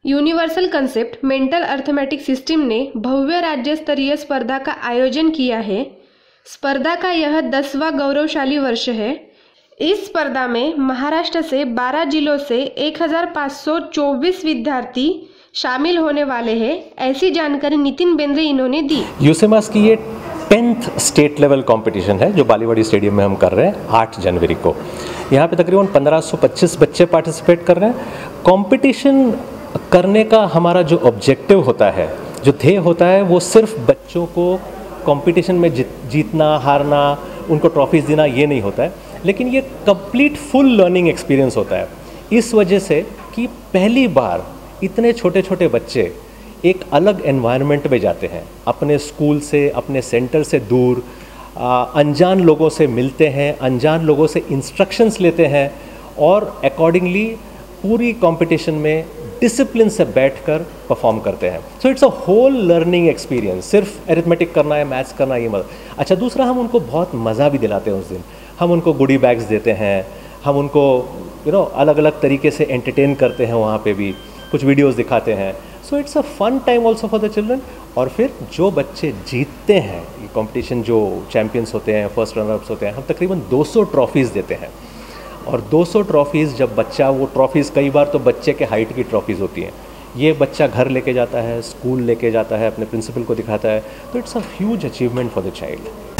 Universal concept mental arithmetic system ने भव्य राज्य स्तरीय स्पर्धा का आयोजन किया है। स्पर्धा का यह 10वां गौरवशाली वर्ष है। इस स्पर्धा में महाराष्ट्र से 12 जिलों से 1524 विद्यार्थी शामिल होने वाले हैं, ऐसी जानकारी नितिन बेंद्रे इन्होंने दी। यूसेमास की ये 10th स्टेट लेवल कंपटीशन है जो बालीवाड़ी स्टेडियम में हम कर रहे हैं 8 जनवरी को। यहाँ पे तकरीबन 1525 बच्चे पार्टिसिपेट कर रहे हैं। कंपटीशन करने का हमारा जो ऑब्जेक्टिव होता है, जो ध्येय होता है, वो सिर्फ बच्चों को कंपटीशन में जीतना हारना, उनको ट्रॉफीज़ देना, ये नहीं होता है, लेकिन ये कंप्लीट फुल लर्निंग एक्सपीरियंस होता है। इस वजह से कि पहली बार इतने छोटे छोटे बच्चे एक अलग एनवायरनमेंट में जाते हैं, अपने स्कूल से, अपने सेंटर से दूर, अनजान लोगों से मिलते हैं, अनजान लोगों से इंस्ट्रक्शंस लेते हैं और अकॉर्डिंगली पूरी कंपटीशन में डिसिप्लिन से बैठकर परफॉर्म करते हैं। So it's a whole learning experience. सिर्फ एरिथमेटिक करना है, मैथ्स करना, ये मत। अच्छा, दूसरा, हम उनको बहुत मज़ा भी दिलाते हैं उस दिन। हम उनको गुडी बैग्स देते हैं, हम उनको अलग अलग तरीके से एंटरटेन करते हैं, वहाँ पे भी कुछ वीडियोस दिखाते हैं। So it's a fun time also for the children. और फिर जो बच्चे जीतते हैं ये कॉम्पिटिशन, जो चैम्पियंस होते हैं, फर्स्ट रनर्स होते हैं, हम तकरीबन 200 ट्रॉफीज़ देते हैं। और 200 ट्रॉफीज़ जब बच्चा, वो ट्रॉफीज़ कई बार तो बच्चे के हाइट की ट्रॉफीज़ होती हैं, ये बच्चा घर लेके जाता है, स्कूल लेके जाता है, अपने प्रिंसिपल को दिखाता है, तो it's a huge achievement for the child.